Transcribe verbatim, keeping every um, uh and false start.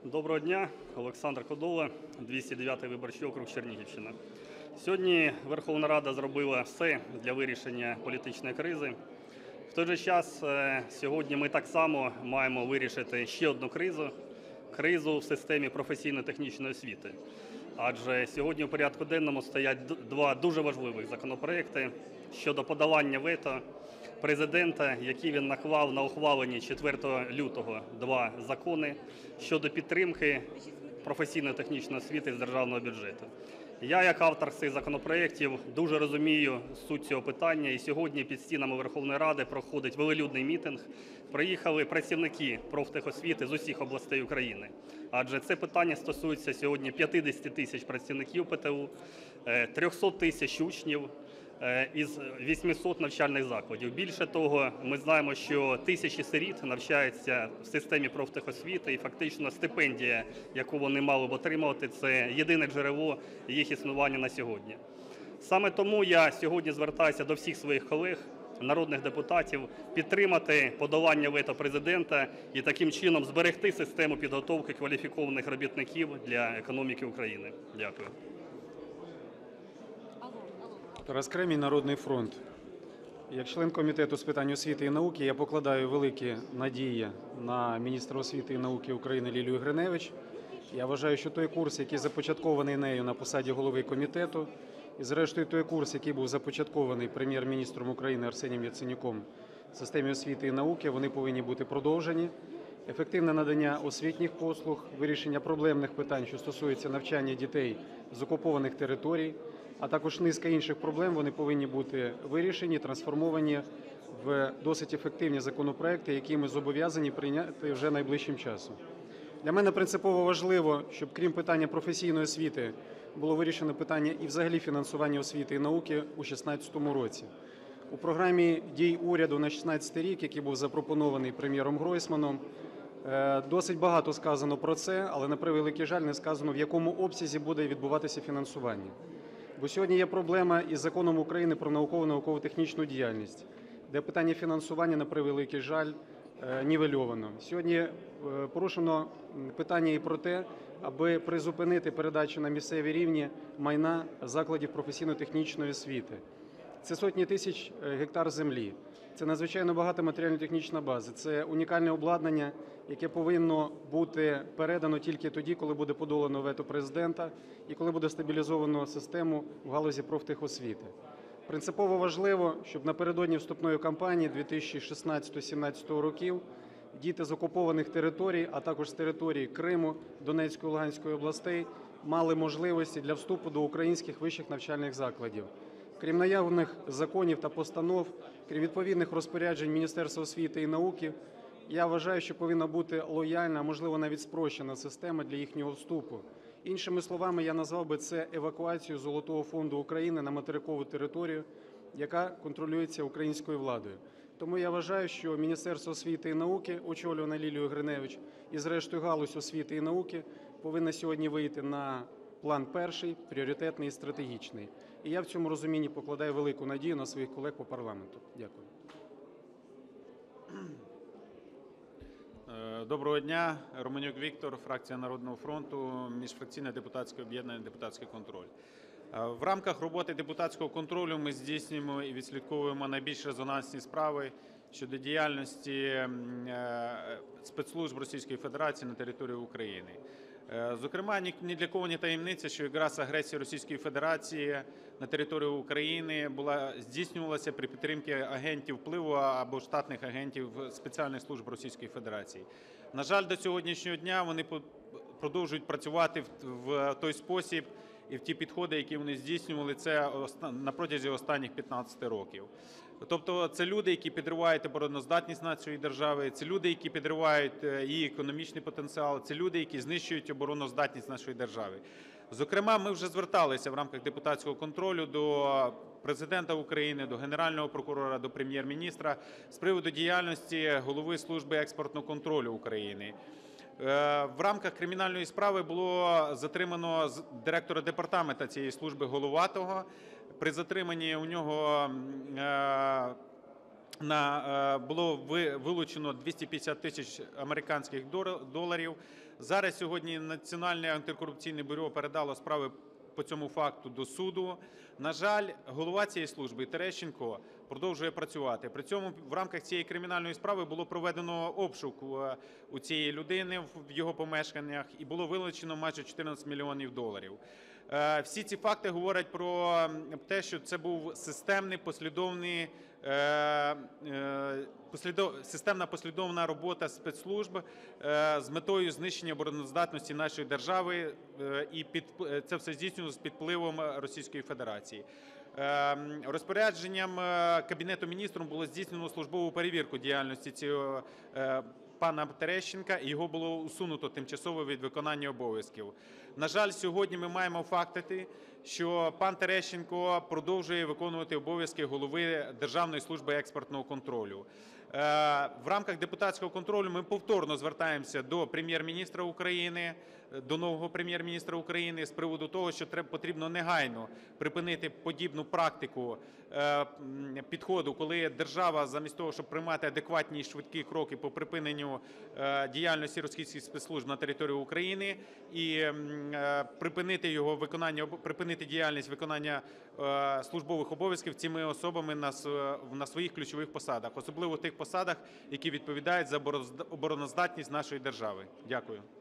Доброго дня, Олександр Кодола, двісті дев'ятий виборчий округ, Чернігівщина. Сьогодні Верховна Рада зробила все для вирішення політичної кризи. В той же час сьогодні ми так само маємо вирішити ще одну кризу – кризу в системі професійно-технічної освіти. Адже сьогодні у порядку денному стоять два дуже важливих законопроекти щодо подолання вето Президента, які він наклав на ухвалені четвертого лютого два закони щодо підтримки професійно-технічної освіти з державного бюджету. Я, як автор цих законопроєктів, дуже розумію суть цього питання, і сьогодні під стінами Верховної Ради проходить велелюдний мітинг. Приїхали працівники профтехосвіти з усіх областей України, адже це питання стосується сьогодні п'ятдесят тисяч працівників ПТУ, триста тисяч учнів із вісімсот навчальних закладів. Більше того, ми знаємо, що тисячі сиріт навчаються в системі профтехосвіти, і фактично стипендія, яку вони мали б отримувати, це єдине джерело їх існування на сьогодні. Саме тому я сьогодні звертаюся до всіх своїх колег, народних депутатів, підтримати подолання вето Президента і таким чином зберегти систему підготовки кваліфікованих робітників для економіки України. Дякую. Тарас Кремінь, Народний фронт. Як член Комітету з питань освіти і науки, я покладаю великі надії на міністра освіти і науки України Лілію Гриневич. Я вважаю, що той курс, який започаткований нею на посаді голови комітету, і зрештою той курс, який був започаткований Прем'єр-міністром України Арсенієм Яценюком в системі освіти і науки, вони повинні бути продовжені. Ефективне надання освітніх послуг, вирішення проблемних питань, що стосуються навчання дітей з окупованих територій, а також низка інших проблем, вони повинні бути вирішені, трансформовані в досить ефективні законопроекти, які ми зобов'язані прийняти вже найближчим часом. Для мене принципово важливо, щоб крім питання професійної освіти було вирішено питання і взагалі фінансування освіти і науки у дві тисячі шістнадцятому році. У програмі дій уряду на шістнадцятий рік, який був запропонований прем'єром Гройсманом, досить багато сказано про це, але, на превеликий жаль, не сказано, в якому обсязі буде відбуватися фінансування. Бо сьогодні є проблема із Законом України про наукову і науково-технічну діяльність, де питання фінансування, на превеликий жаль, нівельовано. Сьогодні порушено питання і про те, аби призупинити передачу на місцеві рівні майна закладів професійно-технічної освіти. Це сотні тисяч гектар землі, це надзвичайно багата матеріально-технічна база, це унікальне обладнання, яке повинно бути передано тільки тоді, коли буде подолано вето Президента і коли буде стабілізовано систему в галузі профтехосвіти. Принципово важливо, щоб напередодні вступної кампанії дві тисячі шістнадцятого-сімнадцятого років діти з окупованих територій, а також з території Криму, Донецької, Луганської областей мали можливості для вступу до українських вищих навчальних закладів. Крім наявних законів та постанов, крім відповідних розпоряджень Міністерства освіти і науки, я вважаю, що повинна бути лояльна, а можливо навіть спрощена система для їхнього вступу. Іншими словами, я назвав би це евакуацією Золотого фонду України на материкову територію, яка контролюється українською владою. Тому я вважаю, що Міністерство освіти і науки, очолюване Лілією Гриневич, і зрештою галузь освіти і науки повинна сьогодні вийти на план перший, пріоритетний і стратегічний. І я в цьому розумінні покладаю велику надію на своїх колег по парламенту. Дякую. Доброго дня. Романюк Віктор, фракція Народного фронту, міжфракційне депутатське об'єднання «Депутатський контроль». В рамках роботи депутатського контролю ми здійснюємо і відслідковуємо найбільш резонансні справи щодо діяльності спецслужб Російської Федерації на території України. Зокрема, ні для кого не таємниця, що якраз агресія Російської Федерації на територію України була здійснювалася при підтримці агентів впливу або штатних агентів спеціальних служб Російської Федерації. На жаль, до сьогоднішнього дня вони продовжують працювати в той спосіб і в ті підходи, які вони здійснювали це на протязі останніх п'ятнадцяти років. Тобто це люди, які підривають обороноздатність нашої держави, це люди, які підривають її економічний потенціал, це люди, які знищують обороноздатність нашої держави. Зокрема, ми вже зверталися в рамках депутатського контролю до Президента України, до Генерального прокурора, до Прем'єр-міністра з приводу діяльності голови Служби експортного контролю України. В рамках кримінальної справи було затримано директора департаменту цієї служби Головатого. При затриманні у нього було вилучено двісті п'ятдесят тисяч американських доларів. Зараз сьогодні Національне антикорупційне бюро передало справи по цьому факту до суду. На жаль, голова цієї служби Терещенко продовжує працювати. При цьому в рамках цієї кримінальної справи було проведено обшук у цієї людини в його помешканнях і було вилучено майже чотирнадцять мільйонів доларів. Всі ці факти говорять про те, що це був системний, послідовний, послідов, системна послідовна робота спецслужб з метою знищення обороноздатності нашої держави, і під, це все здійснювалося під впливом Російської Федерації. Розпорядженням Кабінету Міністрів було здійснено службову перевірку діяльності цього пана Терещенка, і його було усунуто тимчасово від виконання обов'язків. На жаль, сьогодні ми маємо факти, що пан Терещенко продовжує виконувати обов'язки голови Державної служби експортного контролю. В рамках депутатського контролю ми повторно звертаємося до Прем'єр-міністра України, до нового Прем'єр-міністра України з приводу того, що потрібно негайно припинити подібну практику підходу, коли держава замість того, щоб приймати адекватні і швидкі кроки по припиненню діяльності російських спецслужб на території України і припинити його виконання, припинити діяльність виконання службових обов'язків цими особами на, на своїх ключових посадах, особливо тих посадах, які відповідають за обороноздатність нашої держави. Дякую.